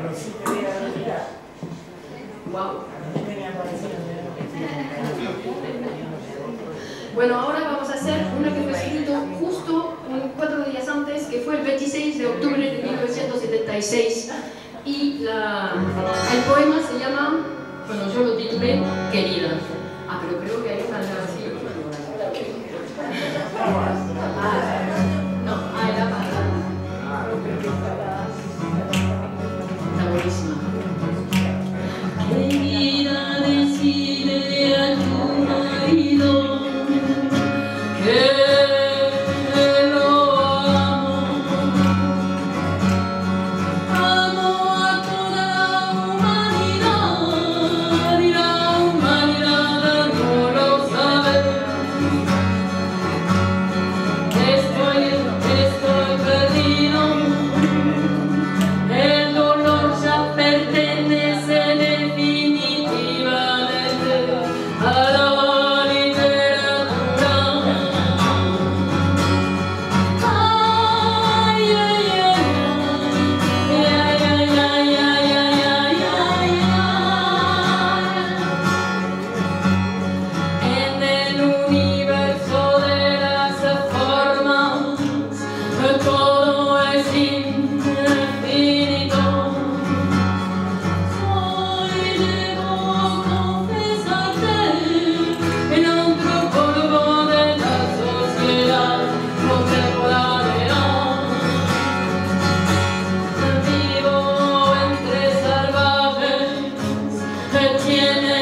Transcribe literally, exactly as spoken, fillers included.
Wow. Bueno, ahora vamos a hacer una que fue escrito justo un, cuatro días antes, que fue el veintiséis de octubre de mil novecientos setenta y seis. Y la, el poema se llama, bueno, yo lo titulé Querida. Ah, pero creo que ahí está la así. No, ah, era para... Está buenísima. Querida, decide a tu marido que tiene